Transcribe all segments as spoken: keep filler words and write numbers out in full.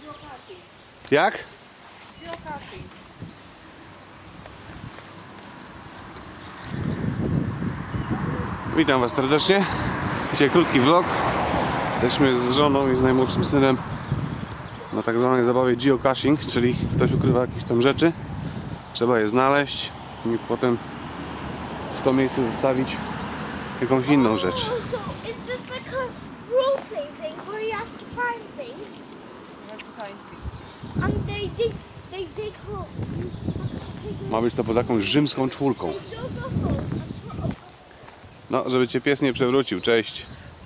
Jak? Witam Was serdecznie. Dzisiaj krótki vlog. Jesteśmy z żoną i z najmłodszym synem na tak zwanej zabawie geocaching, czyli ktoś ukrywa jakieś tam rzeczy. Trzeba je znaleźć i potem w to miejsce zostawić jakąś inną rzecz. Ma być to pod jakąś rzymską czwórką. No, żeby cię pies nie przewrócił. Cześć.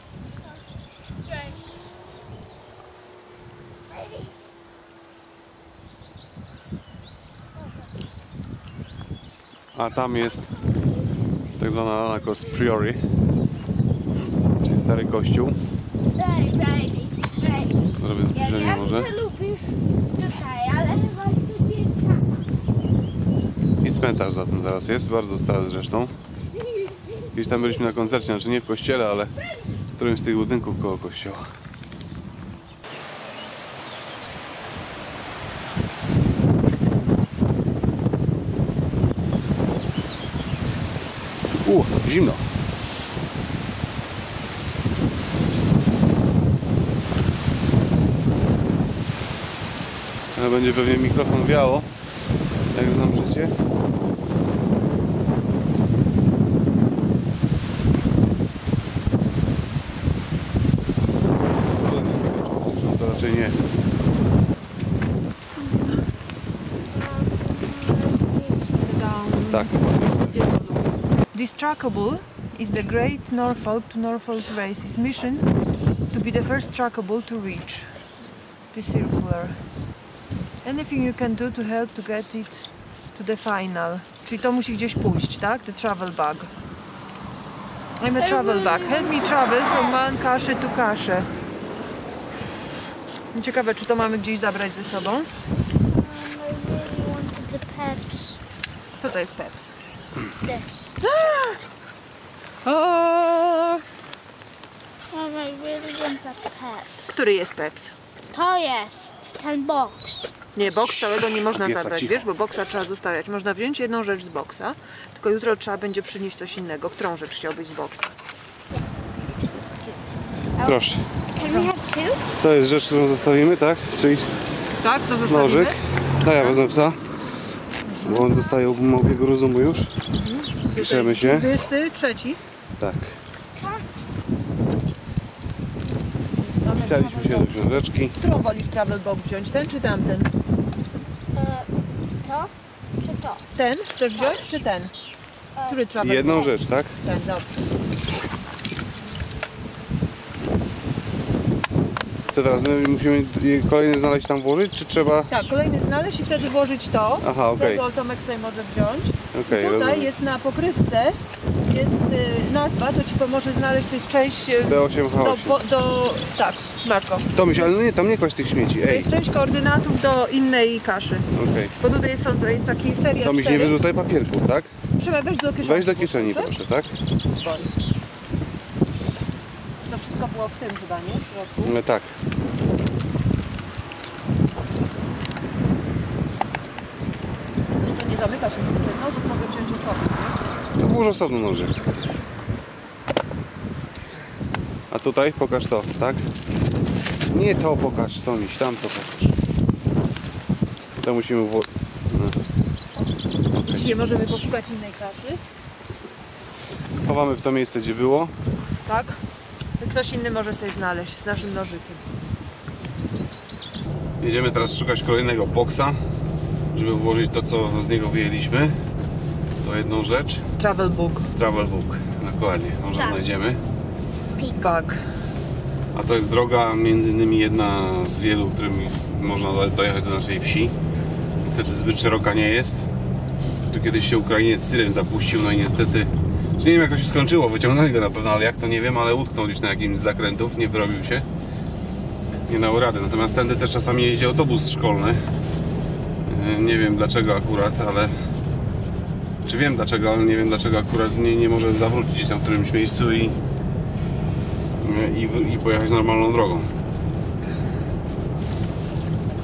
A tam jest tak zwana Anacos Priori, czyli stary kościół. Zrobię zbliżenie może. I cmentarz za tym zaraz jest, bardzo stary zresztą. Kiedyś tam byliśmy na koncercie, znaczy nie w kościele, ale w którymś z tych budynków koło kościoła. U, zimno. Ale będzie pewnie mikrofon wiało, jak znam życie. To raczej nie. Tak. This trackable is the Great Norfolk to Norfolk Race. Its mission to be the first trackable to reach the circular. Anything you can do to help to get it to the final. Czyli to musi gdzieś pójść, tak? The travel bag. I'm a travel bag. Help me travel from one cache to cache. Ciekawe, czy to mamy gdzieś zabrać ze sobą. Co to jest Peps? This. O! Mom, I really want a pet. Który jest Peps? To jest ten box. Nie, boks całego nie można Piesa, zabrać, cicho. wiesz, bo boksa trzeba zostawiać. Można wziąć jedną rzecz z boksa, tylko jutro trzeba będzie przynieść coś innego. Którą rzecz chciałbyś z boksa? Proszę. Can we have two? To jest rzecz, którą zostawimy, tak? Czyli Tak, to zostawimy. nożyk. No ja wezmę psa, bo on dostaje małpiego rozumu już. Piszemy się. dwudziesty trzeci. Tak. Pisaliśmy się do książeczki. Którą wolisz travel bag wziąć? Ten czy tamten? E, to czy to? Ten chcesz wziąć czy ten? Który travel Jedną bag? rzecz, tak? Ten, dobrze. To teraz my musimy je kolejny znaleźć, tam włożyć, czy trzeba... Tak, kolejny znaleźć i wtedy włożyć to. Aha, okej. Tego Tomek sobie może wziąć. Okej, Tutaj rozumiem. jest na pokrywce jest y, nazwa, to ci pomoże znaleźć, to jest część y, D osiem H do, osiem. po, do, tak, Marko. To myśl, ale no nie, tam nie kłaść tych śmieci, To ej. jest część koordynatów do innej kaszy. Okej. Bo tutaj jest, są, to jest taki seria To myśl, nie cztery. wyrzucaj papierków, tak? Trzeba wejść do kieszeni. Weź do kieszeni, proszę, tak? To wszystko było w tym chyba, nie? W środku. No tak. To nie zamyka się, ten nożyk mogę wziąć osobno, nie? To włóż osobno nożyk. A tutaj pokaż to, tak? Nie to pokaż, to miś, tam to pokaż. To musimy włożyć. No. Dzisiaj możemy poszukać innej kaszy. Chowamy w to miejsce, gdzie było. Tak? Ktoś inny może sobie znaleźć z naszym nożykiem. Jedziemy teraz szukać kolejnego boksa, żeby włożyć to, co z niego wyjęliśmy. To jedną rzecz. Travel book. Travel book, dokładnie, może Tak. znajdziemy. Bag. A to jest droga, między innymi jedna z wielu, którym można do- dojechać do naszej wsi. Niestety zbyt szeroka nie jest. Tu kiedyś się Ukrainiec tyrem zapuścił, no i niestety... Czy nie wiem, jak to się skończyło, wyciągnęli go na pewno, ale jak to nie wiem, ale utknął gdzieś na jakimś z zakrętów, nie wyrobił się. Nie dało rady, natomiast tędy też czasami jeździ autobus szkolny. Nie wiem dlaczego akurat, ale... Czy wiem dlaczego, ale nie wiem dlaczego akurat nie, nie może zawrócić gdzieś tam w którymś miejscu i... I, i pojechać normalną drogą.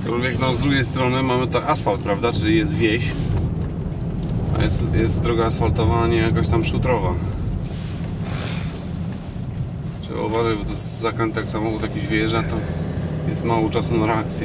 Aczkolwiek no, z drugiej strony mamy to asfalt, prawda? Czyli jest wieś. A jest, jest droga asfaltowa, a nie jakaś tam szutrowa. Trzeba uważać, bo to jest zakręt, jak samochód jakiś wyjeżdża, to jest mało czasu na reakcję.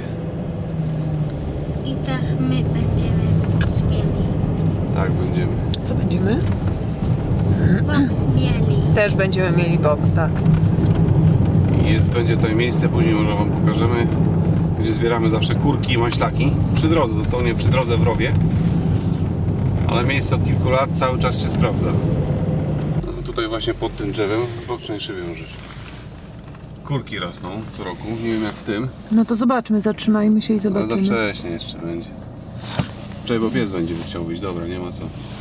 I też my będziemy mieli. Tak, będziemy. Co będziemy? Box mieli. Też będziemy mieli box, tak. I jest, będzie tutaj miejsce, później może Wam pokażemy, gdzie zbieramy zawsze kurki i maślaki. Przy drodze, dosłownie przy drodze w rowie. Ale miejsce od kilku lat cały czas się sprawdza. No, tutaj właśnie pod tym drzewem, z bocznej szyby możesz. Kurki rosną co roku, nie wiem jak w tym. No to zobaczmy, zatrzymajmy się i Ale za zobaczymy. wcześnie jeszcze będzie. Wczoraj, bo pies będzie chciał być, dobra, nie ma co.